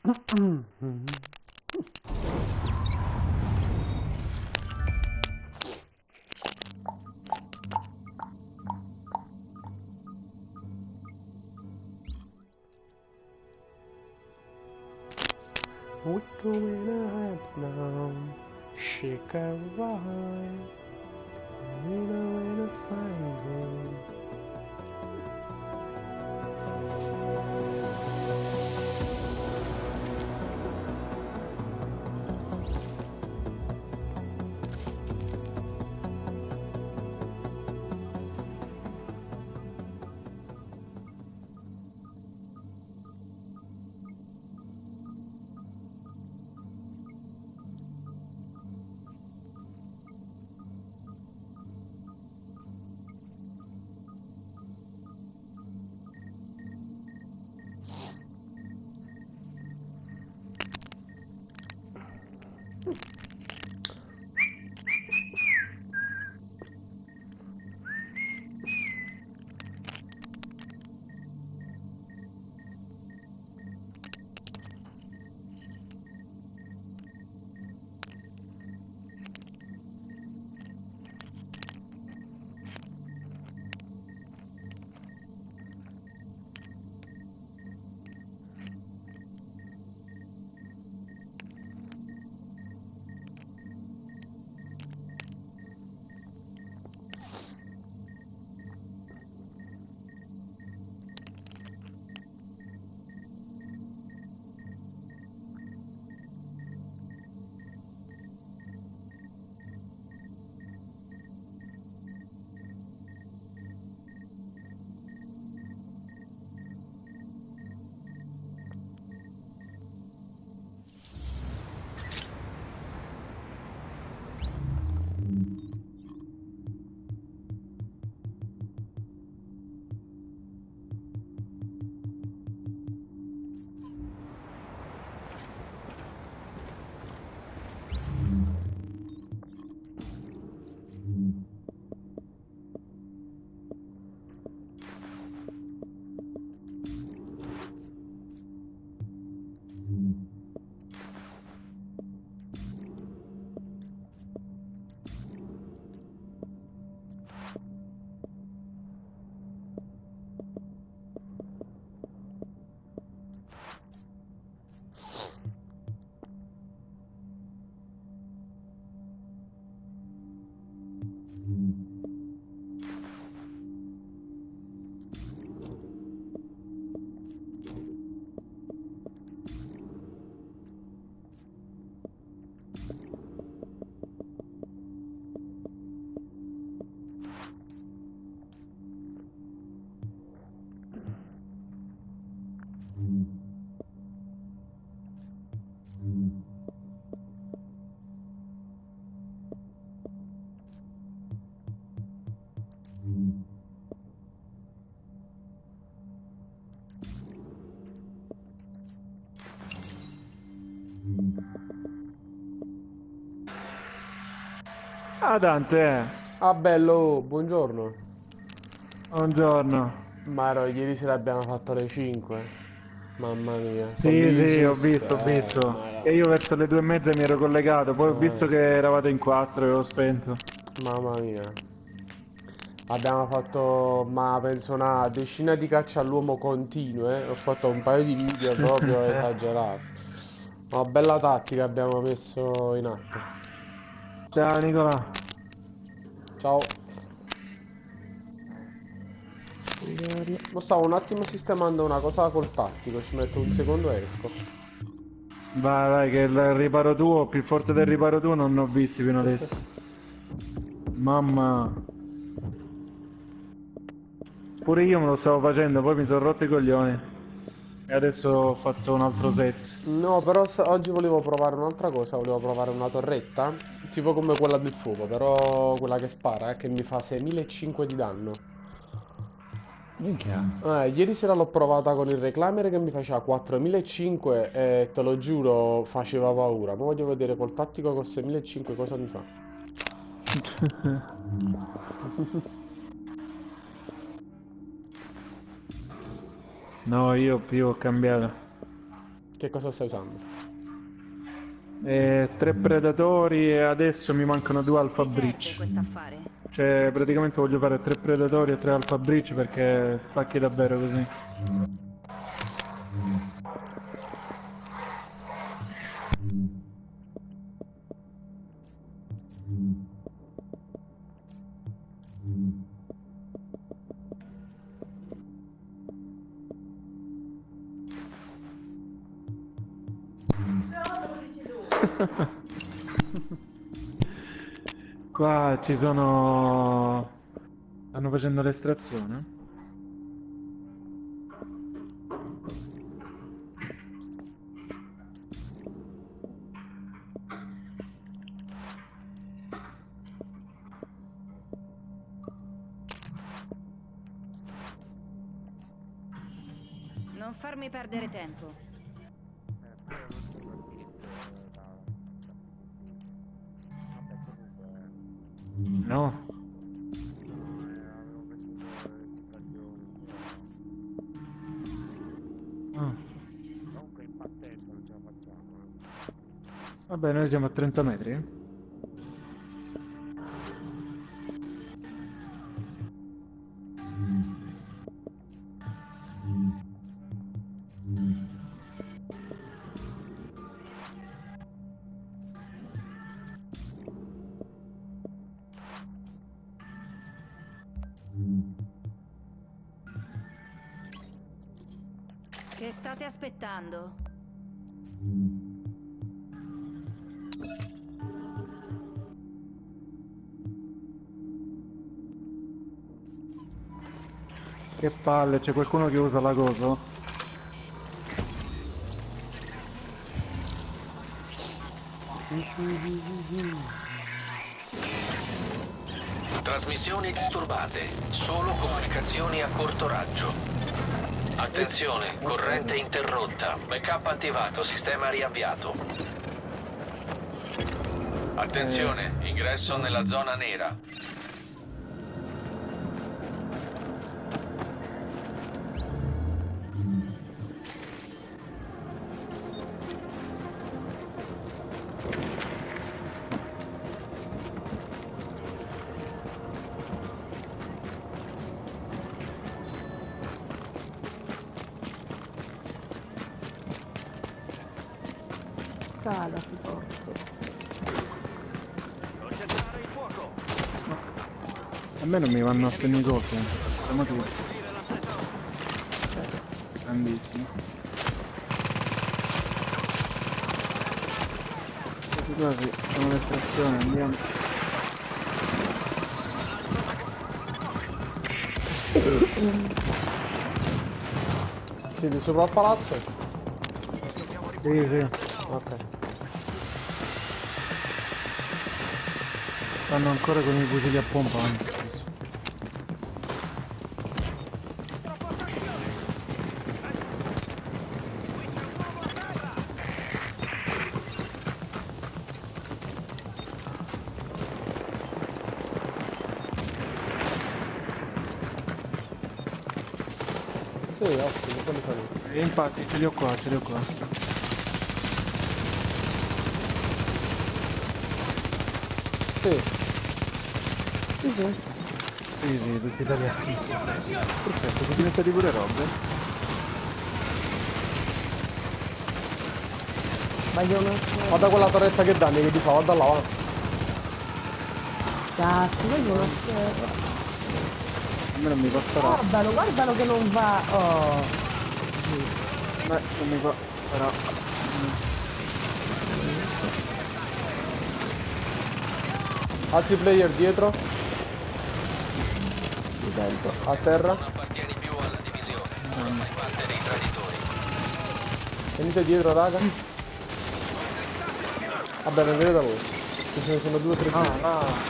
We going up now, shake a ride, we know where to find them. Ah Dante, Ah bello, buongiorno. buongiorno. Maro, ieri sera abbiamo fatto le 5. Mamma mia, sono Sì, di sì, ho sus. visto, ho visto. Mara. E io verso le 2:30 mi ero collegato, poi ho visto Eh, che eravate in quattro e ho spento. mamma mia. Abbiamo fatto, ma penso una decina di caccia all'uomo continue. Ho fatto un paio di video proprio esagerati. Una bella tattica abbiamo messo in atto. Ciao Nicola. Ciao. Mo stavo un attimo sistemando una cosa col tattico, ci metto un secondo e esco. Vai, vai, che il riparo tuo, più forte del riparo tuo, non ne ho visti fino adesso. Mamma. Pure io me lo stavo facendo, poi mi sono rotto i coglioni. E adesso ho fatto un altro set. No, però oggi volevo provare un'altra cosa, volevo provare una torretta, tipo come quella del fuoco, però quella che spara, che mi fa 6500 di danno. Minchia. Ieri sera l'ho provata con il reclaimer che mi faceva 4500 e te lo giuro faceva paura. Ma voglio vedere col tattico con 6500 cosa mi fa. No, io più ho cambiato. Che cosa stai usando? 3 predatori e adesso mi mancano 2 alpha Ti serve breach. quest'affare? Cioè, praticamente voglio fare 3 predatori e 3 alpha breach perché spacchi davvero così. Qua ci sono... stanno facendo l'estrazione? Non farmi perdere tempo. No. Ah. Comunque il pazzesco non ce la facciamo. Vabbè, noi siamo a 30 metri. Che state aspettando? Che palle, c'è qualcuno che usa la cosa? Trasmissioni disturbate, solo comunicazioni a corto raggio. Attenzione, corrente interrotta, backup attivato, sistema riavviato. Attenzione, ingresso nella zona nera. Scala, si porta. Concentrare il fuoco! A me non mi vanno a segni cose. Siamo tutti. Grandissimo. Quasi, facciamo l'estrazione, andiamo. Siete sopra il palazzo? Sì, sì. Ok. Stanno ancora con i fucili a pompa anche. Sì, ottimo, quelli sono. E infatti ce li ho qua, ce li ho qua. Sì. Sì, sì. Sì, sì, tutti italiani. Perfetto, sono diventati pure robe. Ma io non Guarda quella torretta che danni che ti fa, guarda là, va. cazzo, ma io non so. A me non mi passerà. Guardalo, guardalo che non va. Oh. Beh, non mi passerà. Altri player dietro, a terra. Non appartieni più alla divisione, fai parte dei traditori. Venite dietro, raga. Vabbè, venite da voi. Ce ne sono 2 o 3 Ah, più. no.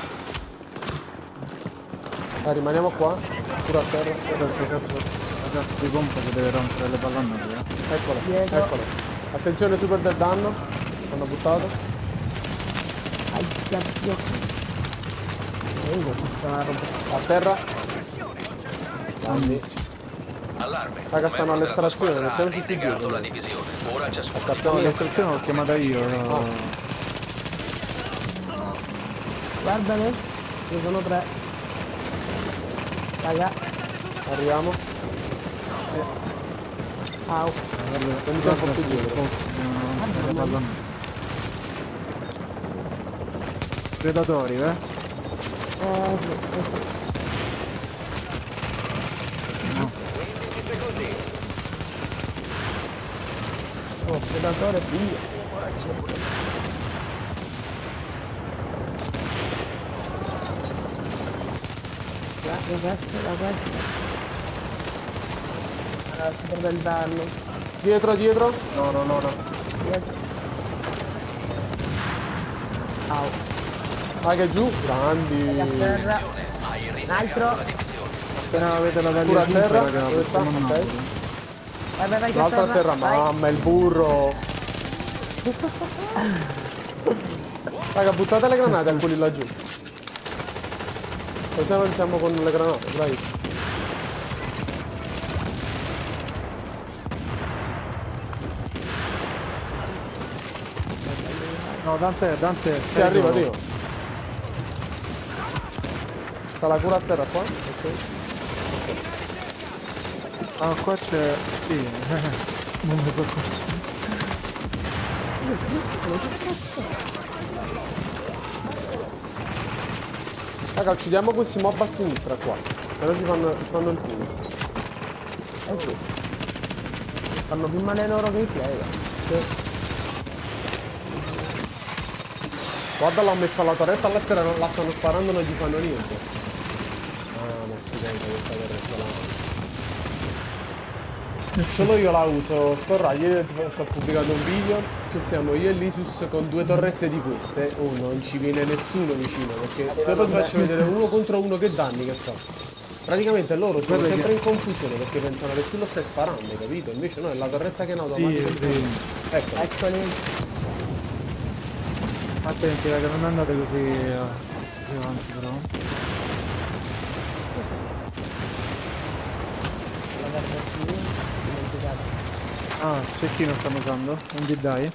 Rimaniamo qua, pure a terra. Questo cazzo, la cazzo di pompa che deve rompere le palle a noi, eh. Eccolo, Dietro. eccolo. Attenzione, super del danno. Hanno buttato. Ai, cazzo. Questa è una roba. A terra. Danni. Allarme. Raga, Un stanno membro della tua all'estrazione, squadra ha mettiamoci più rinnegato dietro. la divisione. Ora ciascuno di Capitano, voi No, è l'estrazione l'ho mandato chiamata io. Guardale. Ci sono 3. Raga. Arriviamo. Au. Prendi un po' più dietro. Predatori, Sì. Oh, predatore figlio. Da questo. Allora, si perde il danno. Dietro, dietro. No. Dietro. Au. Raga, giù. Grandi. A terra. Hai Un rinnegato altro. la divisione. Appena avete la Pure taglia a giusta, terra. raga, Dove sta? possiamo Ok. andare. Vai, L'altra a terra, vai. mamma, il burro. Raga, buttate le granate a quelli laggiù. Così non siamo con le granate, bravissimo. No, Dante. Sì, arriva, arriva. Sta la cura a terra qua? Ok. Ah, qua c'è... Sì. Non mi so. Raga, uccidiamo questi mob a sinistra qua. Però ci fanno il culo. Sì. Fanno più male loro che i player. Sì. Guarda, l'ho messo alla torretta all'estero, la stanno sparando, non gli fanno niente. Ah, ma studente questa torretta là. Solo io la uso, Scorra, ieri sto pubblicando un video che siamo io e l'Isus con 2 torrette di queste. Oh, non ci viene nessuno vicino, perché se poi ti faccio vedere uno contro uno che danni che fa. Praticamente loro sono Guarda sempre in confusione perché pensano che tu lo stai sparando, capito? Invece no, è la torretta che è in automatico. Sì. Ecco. Eccoli. Attenti, raga, non andate così avanti, però. La guarda qui. Dimenticate. Ah, cecchino stanno usando? Un D-die?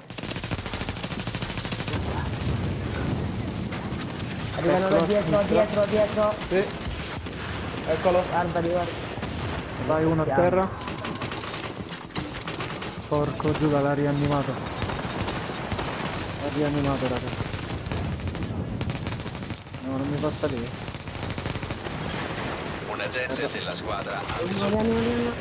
Arrivano da dietro. Sì. Eccolo. Guarda. Vai uno a terra. Porco Giuda, l'ha rianimato. L'ha rianimato, raga. No, non mi fa salire. Un agente della squadra ha Andiamo.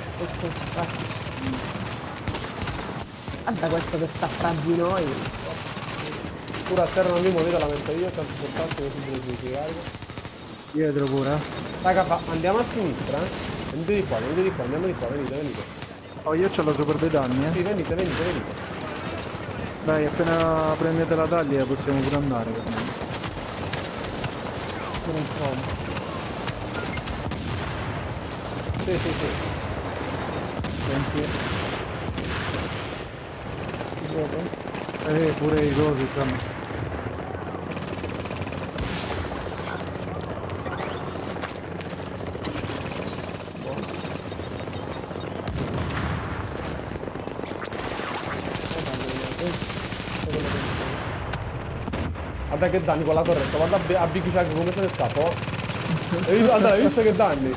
Guarda questo che sta fra di noi. Pure a terra non vi muovete, la metto io, tanto soltanto che si deve spiegare. Dietro pure, Raga, andiamo a sinistra, eh. Venite di qua, andiamo di qua, venite. Oh, io c'ho la super dei danni, Sì, venite. Dai, appena prendete la taglia possiamo pure andare, per me. Pure un po'. Sì. Senti. Vedete? Pure i cosi stanno. Guarda che danni con la torretta, guarda a Big Chuck come se ne scappa, oh. Guarda, hai visto che danni?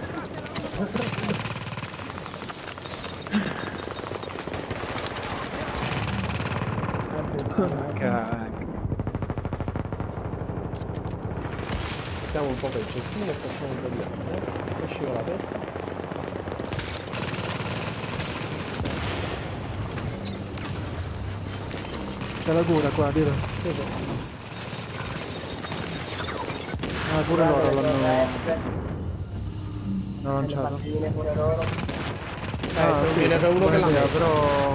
Mettiamo un po' per il cecchino e facciamo un po' di altro, esci con la testa. C'è la cura qua, dietro. Ah, pure loro l'hanno lanciato. Pure loro. Se non viene per uno che la mette. però...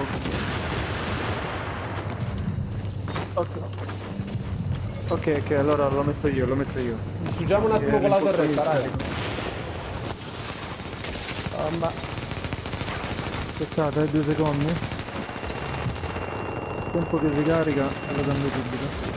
Ok, allora lo metto io. Distruggiamo un attimo con la torretta, raga. Bomba. Aspettate, 2 secondi. Tempo che si carica e lo cambio subito.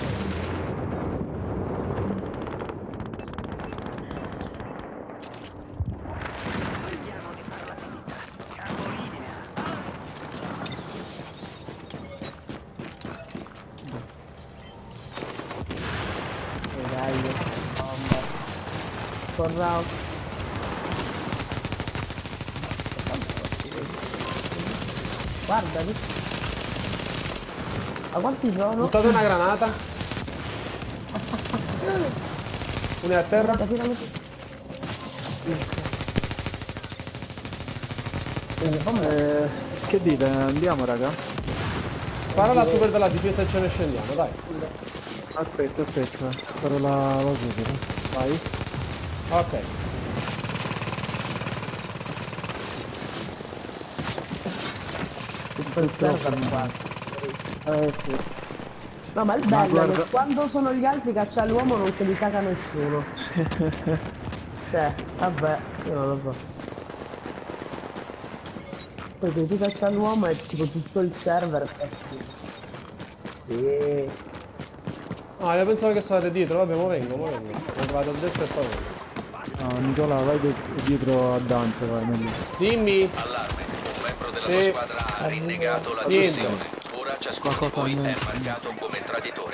Corrao. Guardali. Ma quanti sono? Buttate una granata. Una è a terra. Che dite? Andiamo raga? Spara la super della difesa e ce ne scendiamo, dai. Aspetta, sparo la super. Vai. Ok. Tutto il server qua. Sì. No, ma il bello è guarda... che quando sono gli altri caccia l'uomo non se li caga nessuno. Cioè, vabbè, io non lo so. Poi se ti caccia l'uomo è tipo tutto il server è sì. Ah, io pensavo che stavate dietro, vabbè, mo vengo. Vado a destra e poi vengo. No, Nicola, vai dietro a Dante, vai meglio. Dimmi. Allarme, un membro della Sì. tua squadra ha rinnegato la Niente. divisione. Ora ciascuno di voi è marcato come traditore.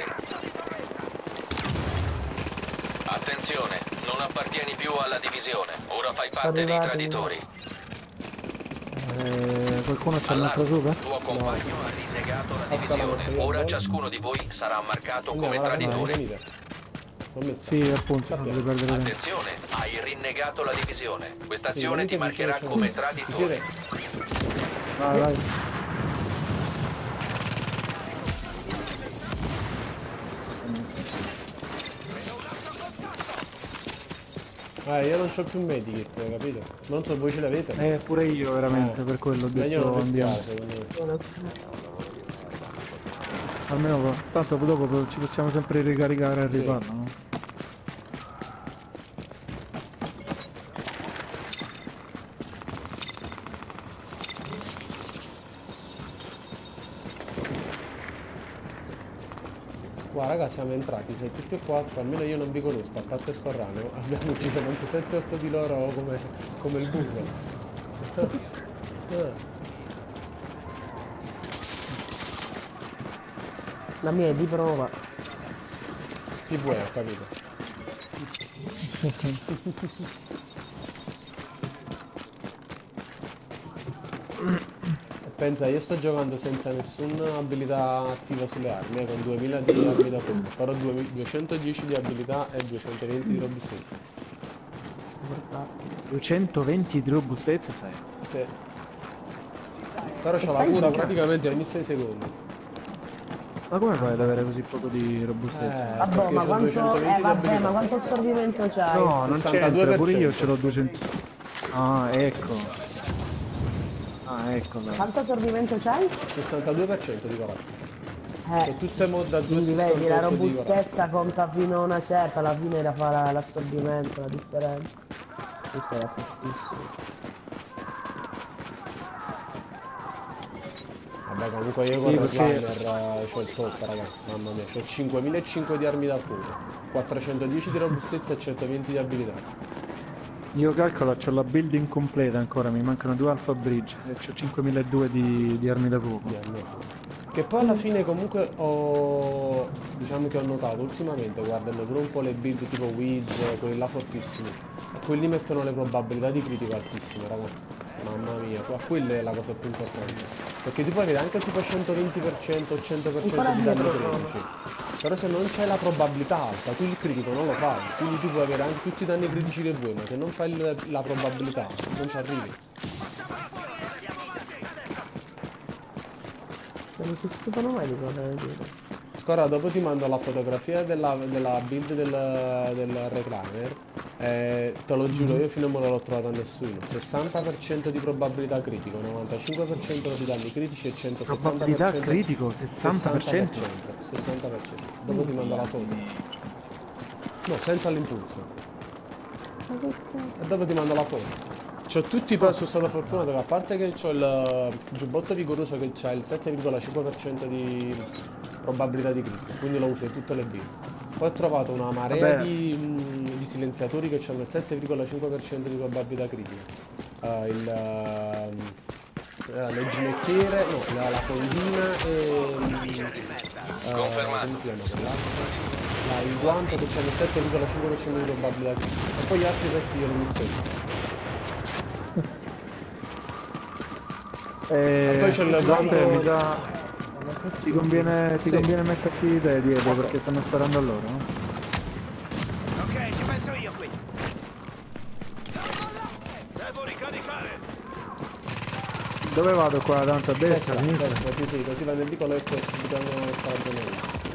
Attenzione, non appartieni più alla divisione. Ora fai parte dei traditori. Qualcuno c'ha un'altra Allarme, super? tuo compagno ha rinnegato la divisione. Ora ciascuno di voi sarà marcato come traditore. Venite. L'ho messo. Sì, appunto, non devi perdere tempo. Attenzione, hai rinnegato la divisione. Questa Sì, azione ti venite marcherà vicino, come vicino. traditore. Vai. Io non c'ho più medikit, capito? Non so, voi ce l'avete? Pure io veramente, per quello ho Meglio detto non andiamo. rischiare, secondo me. Almeno tanto dopo ci possiamo sempre ricaricare e Sì. rifarlo, no? Qua raga siamo entrati, sei tutti e quattro, almeno io non vi conosco, a parte Scorrano, abbiamo ucciso penso 7-8 di loro come il burro. La mia è di prova. Chi vuoi, ho capito. E pensa, io sto giocando senza nessuna abilità attiva sulle armi, con 2000 di armi da fuoco, però 210 di abilità e 220 di robustezza. 220 di robustezza sei? Sì. Però c'ho la cura praticamente ogni 6 secondi. Ma come fai ad avere così poco di robustezza? Vabbè, Perché ma c'ho quanto, 220 di vabbè, abilità. ma quanto assorbimento c'hai? No, non 62%. c'entra, pure io ce l'ho 200. Ah, ecco. Ah, ecco. Quanto assorbimento c'hai? 62% di corazza. C'ho tutte mod da Quindi vedi, la 268 di corazza. robustezza conta fino a una certa, alla fine da fare l'assorbimento, la differenza. Questo era fortissimo. Vabbè, comunque io con Sì, il perché- runner c'ho il top, raga. Mamma mia, c'ho 5005 di armi da fuoco, 410 di robustezza e 120 di abilità. Io calcolo, c'ho la build incompleta ancora, mi mancano 2 Alpha Bridge e c'ho 5002 di armi da fuoco. Di armi da fuoco. Che poi alla fine comunque ho... diciamo che ho notato ultimamente, guardando pure un po' le build tipo Wiz, quelli là fortissimi. E quelli mettono le probabilità di critico altissime, raga. Mamma mia, a quella è la cosa più importante. Perché tu puoi avere anche tipo 120% o 100% di danni critici. Però se non c'è la probabilità alta, tu il critico non lo fai. Quindi tu puoi avere anche tutti i danni critici che vuoi, ma se non fai la probabilità, non ci arrivi. Non si stufano mai di correre dietro. Scorra, dopo ti mando la fotografia della build del recliner. Te lo giuro, io fino a ora non l'ho trovata a nessuno. 60% di probabilità critico, 95% di danni critici e 170% Probabilità critico, 60%? 60%. Dopo ti mando la foto. No, senza l'impulso. E dopo ti mando la foto. C'ho tutti, però sono stato fortunato che a parte che c'ho il giubbotto vigoroso che c'ha il 7,5% di probabilità di critico, quindi lo uso in tutte le build. Poi ho trovato una marea di silenziatori che hanno il 7,5% di probabilità critica. Le ginocchiere, no, la fondina e... Confermato. come si chiama quell'altro? il guanto che c'ha il 7,5% di probabilità. E poi gli altri pezzi io l'ho visto io. E poi c'è il Dante, guanto... mi sa... Ti conviene metterti te dietro perché stanno sparando a loro, no? Ok, ci penso io qui. Devo ricaricare. Dove vado qua? Tanto a destra? Destra, a sinistra? destra, sì, così va nel vicoletto e subito andiamo a fare ragionamento.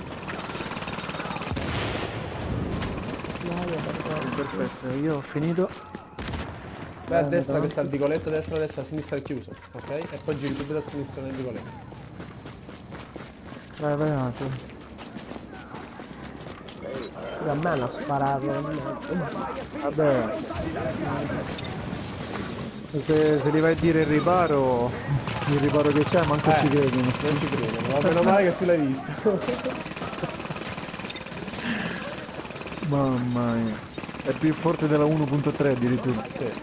Perfetto, io ho finito. Vai a destra che sta il vicoletto, destra, a sinistra è chiuso, ok? E poi giri subito a sinistra nel vicoletto. Vai, vai avanti. A me hanno sparato. Vabbè. Se li vai a dire il riparo che c'è, manco ci credono. Non ci credo, ma meno male che tu l'hai visto. Mamma mia. È più forte della 1.3 addirittura. Sì.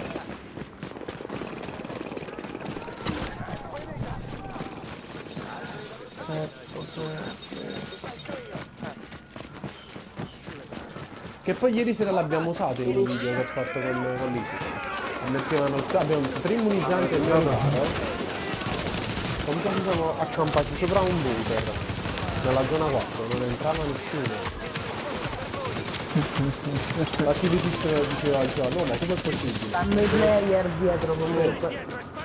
Che poi ieri sera l'abbiamo usato in un video che ho fatto con l'Isi. Mettevano, abbiamo messo 3 immunizzanti e 2 riparo. Comunque ci siamo accampati sopra un bunker nella zona 4, non entrava nessuno. La civicistica diceva no, ma come è possibile? Stanno i player dietro comunque.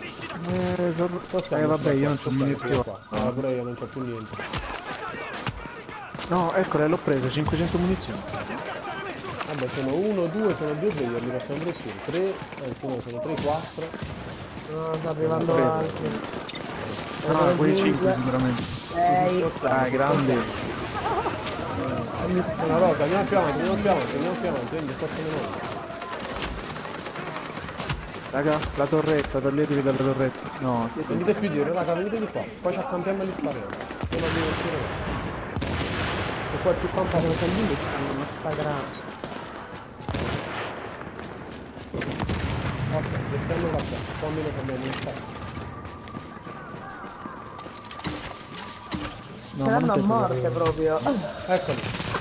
Vabbè, io non c'ho munizioni. Ah, pure io non c'ho più niente. No, eccole, l'ho presa, 500 munizioni. Vabbè, sono 1, 2, sono 2 player, li facciamo pure 3, anzi no, sono 3, 4. No, sta arrivando altri. Ah, quei 5 sicuramente. Ah, grandi. Una roba, andiamo più avanti, quindi possono noi. Raga, la torretta, toglietevi dalla torretta. No, Venite più dietro, raga, venite di qua. Poi ci accampiamo e li spariamo. Se non devo uscire. E qua più campato c'è lì, ma sta grande. Ok, restiamo qua. Qua almeno abbiamo un spazio. no, Saranno a morte proprio. Eccoli.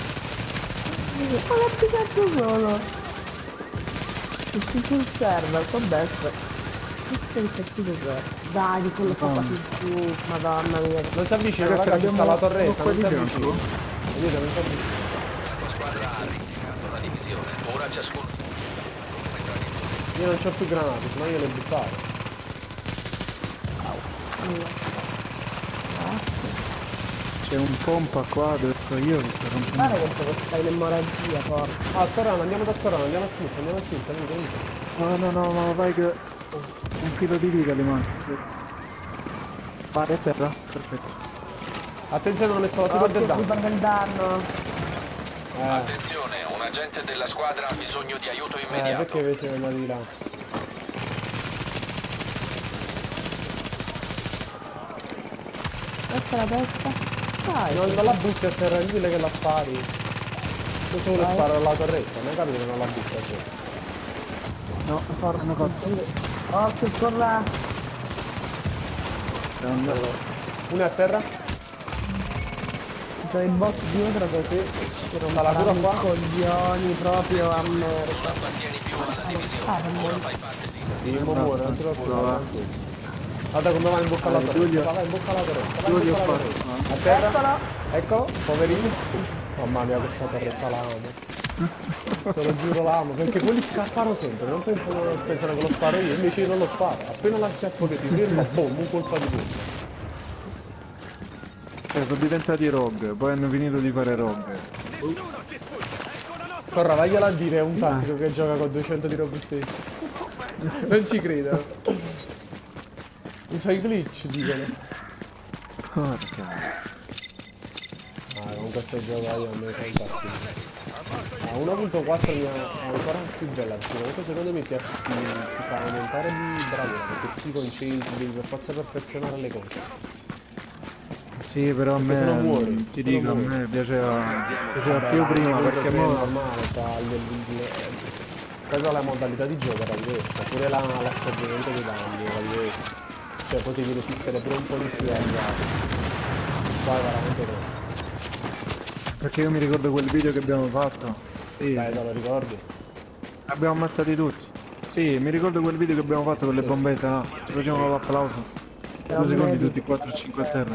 Ma l'ha piccato solo. Tutti sul server, sto destra. Dai, di quello fa più. Madonna mia. Non si avvicina, Ragazzi, raga, ci sta la abbiamo torretta, qua non di si fianco. avvicina. Vedete, non si avvicina. La tua squadra ha replicato la divisione. Ora ciascuno... Io non c'ho più granate, sennò io le buttavo. C'è un pompa qua dove sto io che sto rompendo. Guarda che sto stai l'emorragia, porca. Ah, scorrano, andiamo da scorrano, andiamo a sinistra, venite, venite. No, ma vai che... Un filo di vita li manca. Vale a terra? Perfetto. Attenzione, hanno messo la super del danno. Del danno. Attenzione, un agente della squadra ha bisogno di aiuto immediato. Perché siete andati di là? Questa è la testa. Dai. Non la butti a terra, dille che la spari. Questo vuole sparare alla torretta, non capito che non la butti a terra. No, hanno fatto. Oh, che corra. Una è a terra? C'è il boss dietro così. Sta la cura qua? Coglioni proprio a merda. Non appartieni più alla divisione. Ora fai parte di... Sì, muore, non te lo preoccupare. Guarda come va in bocca alla torretta. Va in bocca alla torretta. Giulio, ho fatto. A terra? Eccolo, poverino. Mamma mia, questa torretta la amo. Te lo giuro la amo, perché quelli scappano sempre, non pensano che lo sparo io, invece io non lo sparo. Appena la schiaffo che si ferma, boom, un colpo di volo. Sono diventati rogue, poi hanno finito di fare rogue. Corra, vagliela a dire, è un tattico che gioca con 200 di robustezza. Non ci credo. Mi fai glitch, dicono. Porca. Ah, con questo gioco io mi fai impazzire. A 1.4 mi è ancora più bella, perché comunque secondo me ti fa aumentare di bravura, perché ti concentri, devi per forza perfezionare le cose. Sì, però a Perché se no me, muori, ti se no dico, a muori. me piaceva Vabbè, più ma prima questo perché è mo... normale, questa la modalità di gioco era diversa, pure l'assorbimento dei danni era diverso. Cioè potevi resistere pure un po' di più agli altri. Qua è veramente troppo. Perché io mi ricordo quel video che abbiamo fatto. Sì. Dai, te lo ricordi? Abbiamo ammazzati tutti. Sì, mi ricordo quel video che abbiamo fatto con le bombette, no? Ci facevano l'applauso. 2 secondi tutti 4-5 a terra.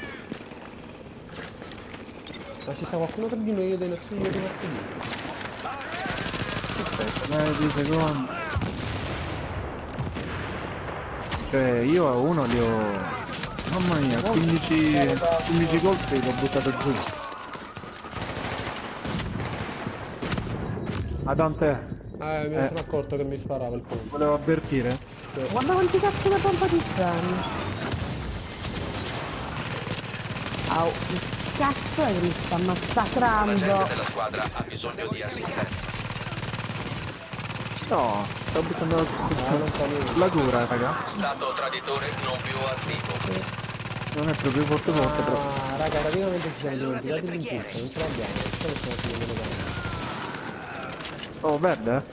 Ma ci sta qualcuno tra di noi, io dei nessuno è rimasto dietro. Aspetta, dai, 2 secondi. Cioè, io a uno li ho... Mamma mia, 15 colpi l'ho buttato giù. A Dante, Mi sono accorto che mi sparava il punto. volevo avvertire. Guarda quanti cazzo di pompa di stanno. Au, che cazzo è che mi sta Un massacrando? agente della squadra ha bisogno di assistenza. No, sto buttando la cura, raga. Stato traditore non più attivo. Non è proprio forte però. Ah, raga, praticamente ci siamo dimenticati l'impulso, non ce l'abbiamo, non ce lo stiamo finendo bene. Oh, verde?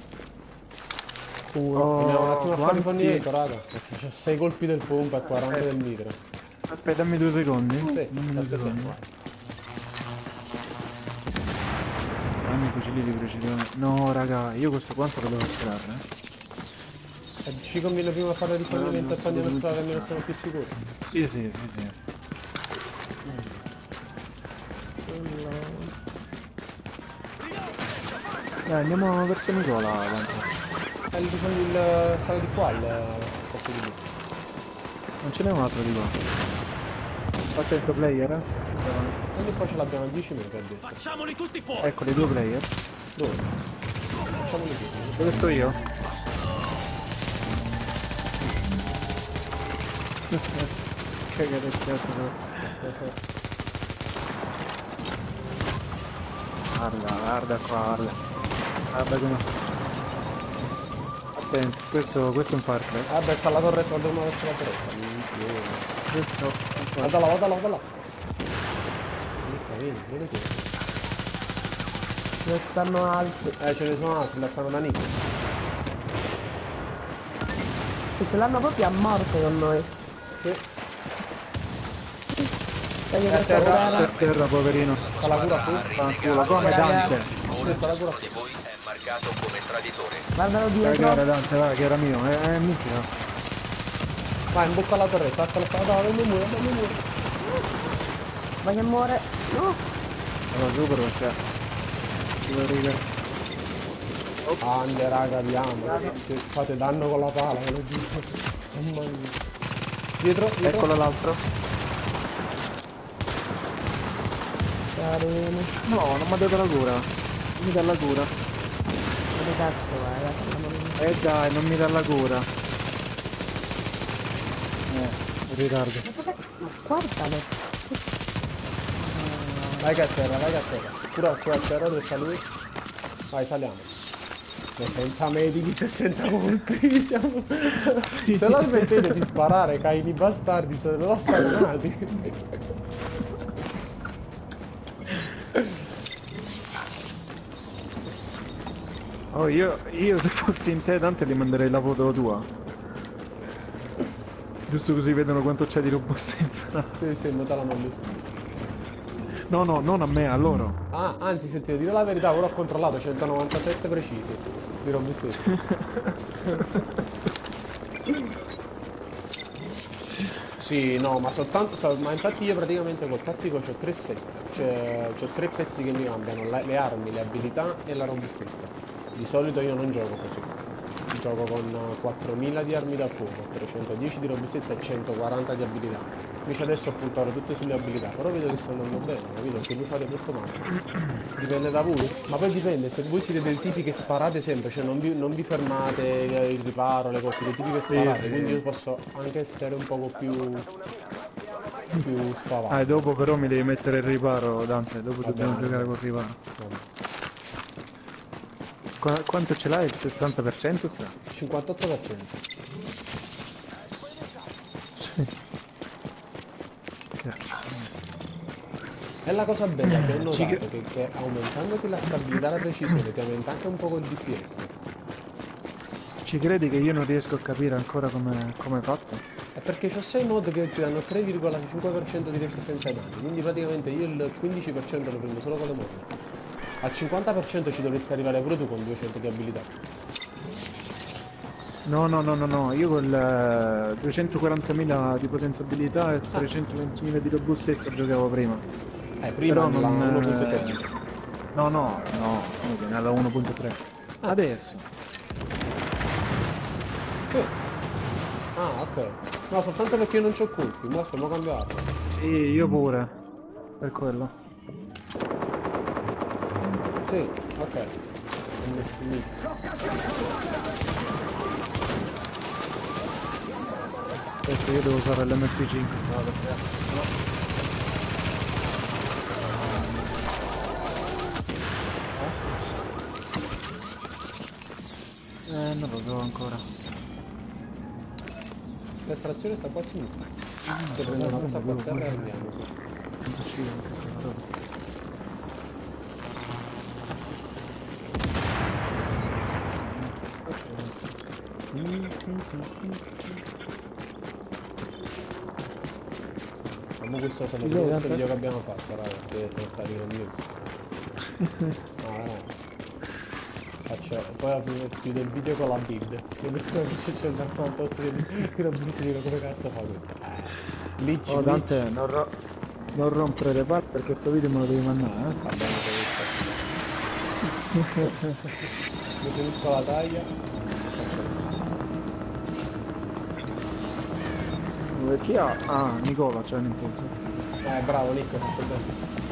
Andiamo un attimo a fare quanti- rifondimento, raga. Perché c'è 6 colpi del pompa e 40 del nitro. Aspetta, dammi 2 secondi. Sì, Dammi 2 secondi. aspettiamo. Dammi i fucili di precisione. No, raga, io questo quanto lo devo tirare? Ci conviene prima fare il rifondimento e poi andiamo a esplorare almeno siamo più sicuri. Sì. Andiamo verso Nicola, avanti. Il sale di qua, il posto di lì. Non ce n'è un altro di qua. Attento player. E poi ce l'abbiamo a 10 metri a destra. Facciamoli tutti fuori! Eccoli, 2 player. Dove? Facciamoli qui. Dove sto io? Che cazzo. Guarda qua, guarda come... Attento, questo è un Far Cry. Vabbè, sta la torretta, dobbiamo verso la torretta. Questo è un Far Cry. Guarda là. Vedi, che? Dove stanno altri? Ce ne sono altri, la stanno da Nick. Che ce l'hanno proprio a morte con noi. Sì. Dai, che a terra. Per terra, poverino. Fa la cura tu? Fanculo, come Dante. Questa la cura. Uno di voi è marcato come traditore. Guardalo dietro. Cagare Dante, va, che era mio, è minchia. Vai, in bocca alla torretta, attala, non mi muore. Vai che muore. No. Allora, super perché... riga. Ande, raga, andiamo. Fate danno con la pala, ve lo giuro. Mamma mia. Dietro. Eccolo l'altro. Carino. No, non mi ha dato la cura. Non mi dà la cura. Dove cazzo vai? Ragazzi, Dai, non mi dà la cura. Ritardo. ma guardalo. Vai che a terra. Cura a terra dove sta lui. Vai, saliamo. Senza medici e senza colpi siamo... Se la smettete di sparare, caini bastardi, siete assannati. Oh, io se fossi in te Dante li manderei la foto tua. Giusto così vedono quanto c'è di robustezza. Sì, ma te la mando su. No, non a me, a loro. Ah, anzi, se ti devo dire la verità, ora ho controllato 197 precisi di robustezza. Sì, no, ma soltanto, ma infatti io praticamente col tattico c'ho 3 set, c'ho 3 pezzi che mi cambiano, le armi, le abilità e la robustezza. Di solito io non gioco così, gioco con 4000 di armi da fuoco, 310 di robustezza e 140 di abilità. Invece adesso ho puntato tutte sulle abilità, però vedo che sto andando bene, capito? Perché voi fate molto male. Dipende da voi, ma poi dipende, se voi siete dei tipi che sparate sempre, cioè non vi fermate il riparo, le cose, dei tipi che sparate, quindi io posso anche essere un poco più spavato. Dopo però mi devi mettere il riparo, Dante, dopo dobbiamo Vabbè. giocare col riparo. Vabbè. Quanto ce l'hai? Il 60% sta? 58%. E la cosa bella che ho notato che aumentandoti la stabilità e la precisione ti aumenta anche un poco il DPS. Ci credi che io non riesco a capire ancora come è fatto? È perché c'ho 6 mod che ti danno 3,5% di resistenza ai danni, quindi praticamente io il 15% lo prendo solo con le mod. Al 50% ci dovresti arrivare pure tu con 200 di abilità. No, io con 240.000 di potenziabilità e 320.000 di robustezza giocavo prima. Prima Però nella non... 1.3. No, nella 1.3. Adesso. Sì. Ah, ok. No, soltanto perché io non c'ho colpi, mo possiamo cambiarlo. Sì, io pure. Per quello. Sì, ok. Adesso io devo usare l'MP5. No, perché... Non lo so ancora. L'estrazione sta qua a sinistra. Se prendo una cosa qua a terra e andiamo su. Ma questo sono tutti questi video che abbiamo fatto, raga, che sono stati grandiosi. Poi chiudo il video con la build. E questo c'è il 98 che non mi dico come cazzo fa questo. Glitch, Oh Dante, non rompere le palle perché questo video me lo devi mandare, eh? Va bene questo. Mi finisco la taglia. Chi ha? Ah, Nicola c'è l'impulso. Bravo Nick, hai fatto bene.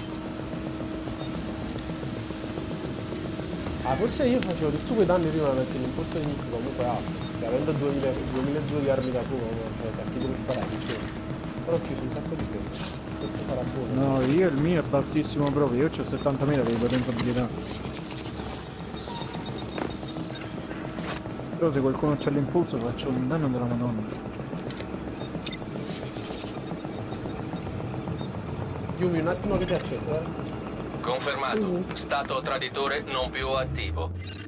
Forse io facevo tutti quei danni prima perché l'impulso di Nick comunque è alto. Che avendo 2002 di armi da fuoco, perché devo sparare, però ci sono un sacco di peso. Questo sarà buono. No, io il mio è bassissimo proprio, io ho 70.000 di potenziabilità. Però se qualcuno c'ha l'impulso faccio un danno della madonna. Yumi, un attimo che ti accetto, Confermato. Stato traditore non più attivo.